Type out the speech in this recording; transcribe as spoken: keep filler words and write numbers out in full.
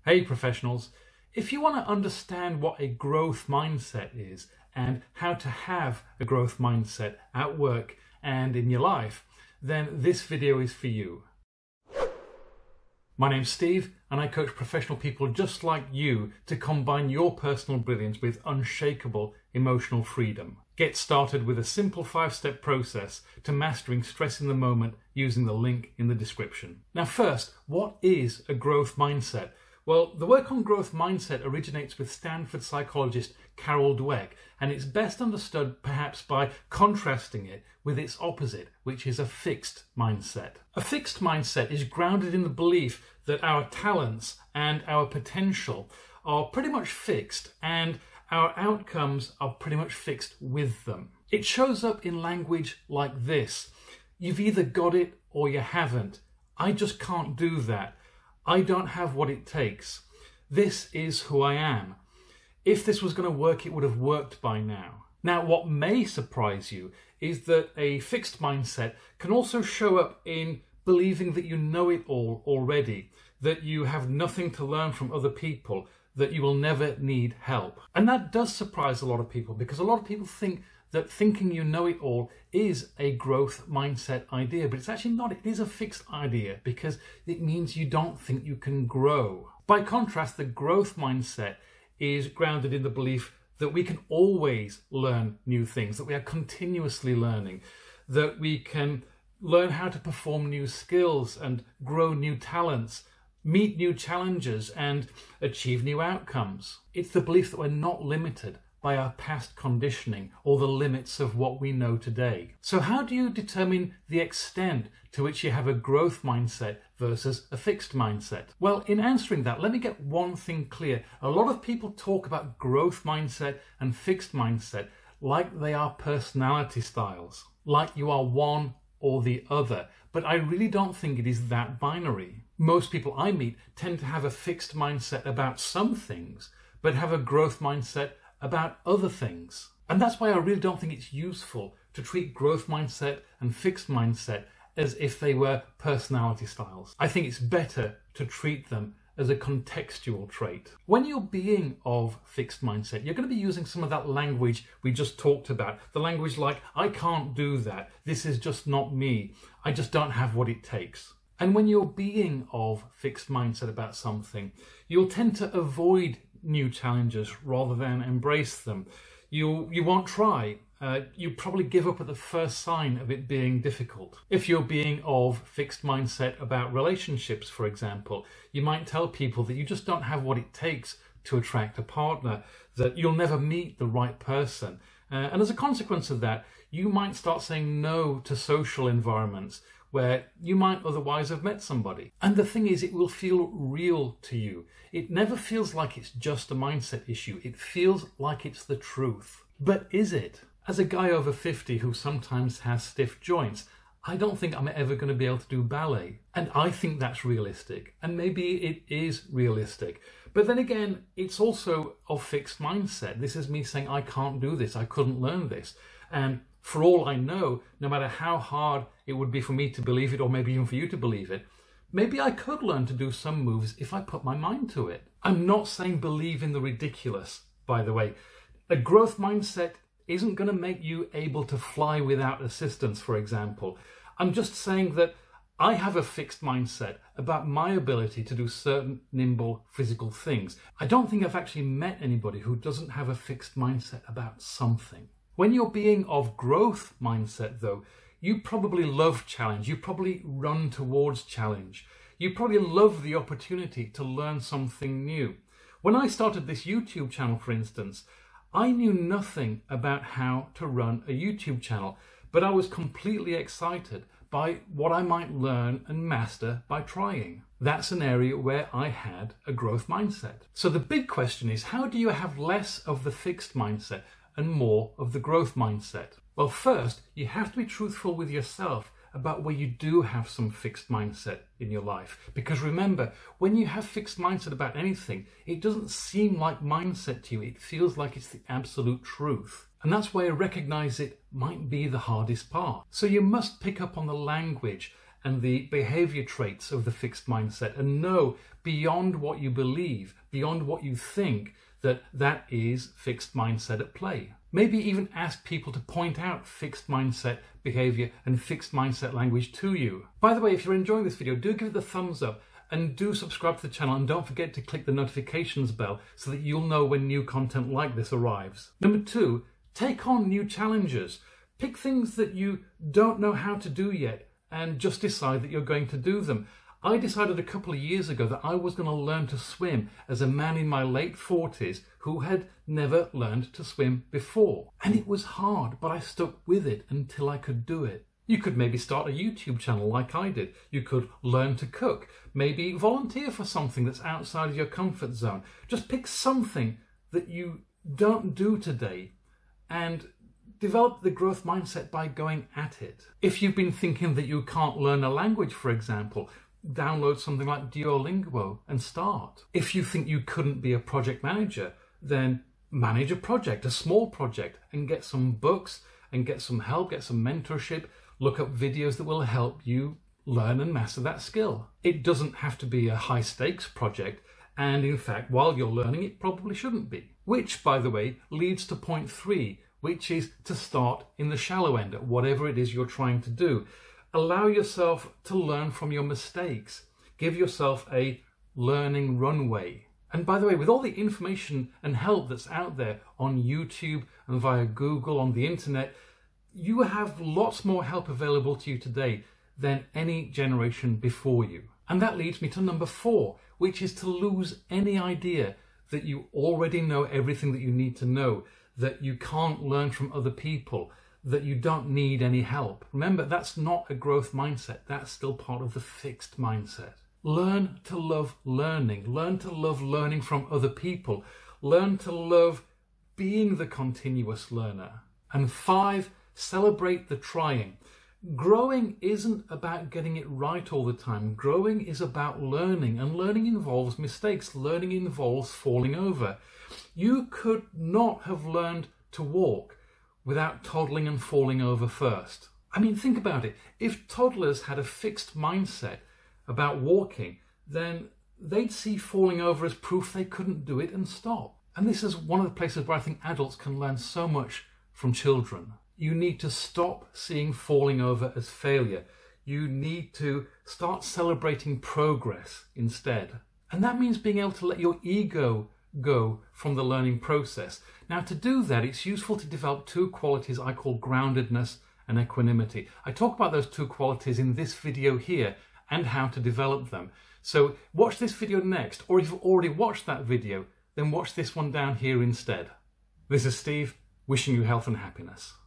Hey professionals, if you want to understand what a growth mindset is and how to have a growth mindset at work and in your life, then this video is for you. My name's Steve and I coach professional people just like you to combine your personal brilliance with unshakable emotional freedom. Get started with a simple five-step process to mastering stress in the moment using the link in the description. Now first, what is a growth mindset? Well, the work on growth mindset originates with Stanford psychologist Carol Dweck, and it's best understood perhaps by contrasting it with its opposite, which is a fixed mindset. A fixed mindset is grounded in the belief that our talents and our potential are pretty much fixed and our outcomes are pretty much fixed with them. It shows up in language like this: you've either got it or you haven't. I just can't do that. I don't have what it takes. This is who I am. If this was going to work, it would have worked by now. Now, what may surprise you is that a fixed mindset can also show up in believing that you know it all already, that you have nothing to learn from other people, that you will never need help. And that does surprise a lot of people, because a lot of people think that thinking you know it all is a growth mindset idea, but it's actually not. It is a fixed idea because it means you don't think you can grow. By contrast, the growth mindset is grounded in the belief that we can always learn new things, that we are continuously learning, that we can learn how to perform new skills and grow new talents, meet new challenges and achieve new outcomes. It's the belief that we're not limited by our past conditioning or the limits of what we know today. So how do you determine the extent to which you have a growth mindset versus a fixed mindset? Well, in answering that, let me get one thing clear. A lot of people talk about growth mindset and fixed mindset like they are personality styles, like you are one or the other. But I really don't think it is that binary. Most people I meet tend to have a fixed mindset about some things, but have a growth mindset about other things. And that's why I really don't think it's useful to treat growth mindset and fixed mindset as if they were personality styles. I think it's better to treat them as a contextual trait. When you're being of fixed mindset, you're going to be using some of that language we just talked about. The language like, I can't do that. This is just not me. I just don't have what it takes. And when you're being of fixed mindset about something, you'll tend to avoid new challenges rather than embrace them. You, you won't try. Uh, you probably give up at the first sign of it being difficult. If you're being of fixed mindset about relationships, for example, you might tell people that you just don't have what it takes to attract a partner, that you'll never meet the right person. Uh, and as a consequence of that, you might start saying no to social environments where you might otherwise have met somebody. And the thing is, it will feel real to you. It never feels like it's just a mindset issue. It feels like it's the truth. But is it? As a guy over fifty who sometimes has stiff joints, I don't think I'm ever going to be able to do ballet. And I think that's realistic. And maybe it is realistic. But then again, it's also a fixed mindset. This is me saying, I can't do this. I couldn't learn this. And for all I know, no matter how hard it would be for me to believe it, or maybe even for you to believe it, maybe I could learn to do some moves if I put my mind to it. I'm not saying believe in the ridiculous, by the way. A growth mindset isn't going to make you able to fly without assistance, for example. I'm just saying that I have a fixed mindset about my ability to do certain nimble physical things. I don't think I've actually met anybody who doesn't have a fixed mindset about something. When you're being of growth mindset, though, you probably love challenge. You probably run towards challenge. You probably love the opportunity to learn something new. When I started this YouTube channel, for instance, I knew nothing about how to run a YouTube channel, but I was completely excited by what I might learn and master by trying. That's an area where I had a growth mindset. So the big question is, how do you have less of the fixed mindset and more of the growth mindset? Well, first, you have to be truthful with yourself about where you do have some fixed mindset in your life. Because remember, when you have fixed mindset about anything, it doesn't seem like mindset to you. It feels like it's the absolute truth. And that's why I recognize it might be the hardest part. So you must pick up on the language and the behavior traits of the fixed mindset, and know beyond what you believe, beyond what you think, that that is fixed mindset at play. Maybe even ask people to point out fixed mindset behavior and fixed mindset language to you. By the way, if you're enjoying this video, do give it the thumbs up and do subscribe to the channel, and don't forget to click the notifications bell so that you'll know when new content like this arrives. Number two, take on new challenges. Pick things that you don't know how to do yet and just decide that you're going to do them. I decided a couple of years ago that I was going to learn to swim as a man in my late forties who had never learned to swim before. And it was hard, but I stuck with it until I could do it. You could maybe start a YouTube channel like I did. You could learn to cook, maybe volunteer for something that's outside of your comfort zone. Just pick something that you don't do today and develop the growth mindset by going at it. If you've been thinking that you can't learn a language, for example, download something like Duolingo and start. If you think you couldn't be a project manager, then manage a project, a small project, and get some books and get some help, get some mentorship, look up videos that will help you learn and master that skill. It doesn't have to be a high stakes project, and in fact, while you're learning, it probably shouldn't be. Which, by the way, leads to point three, which is to start in the shallow end at whatever it is you're trying to do. Allow yourself to learn from your mistakes. Give yourself a learning runway. And by the way, with all the information and help that's out there on YouTube and via Google, on the internet, you have lots more help available to you today than any generation before you. And that leads me to number four, which is to lose any idea that you already know everything that you need to know, that you can't learn from other people, that you don't need any help. Remember, that's not a growth mindset. That's still part of the fixed mindset. Learn to love learning. Learn to love learning from other people. Learn to love being the continuous learner. And five, celebrate the trying. Growing isn't about getting it right all the time. Growing is about learning, and learning involves mistakes. Learning involves falling over. You could not have learned to walk without toddling and falling over first. I mean, think about it. If toddlers had a fixed mindset about walking, then they'd see falling over as proof they couldn't do it and stop. And this is one of the places where I think adults can learn so much from children. You need to stop seeing falling over as failure. You need to start celebrating progress instead. And that means being able to let your ego go from the learning process. Now, to do that, it's useful to develop two qualities I call groundedness and equanimity. I talk about those two qualities in this video here and how to develop them. So watch this video next, or if you've already watched that video, then watch this one down here instead. This is Steve, wishing you health and happiness.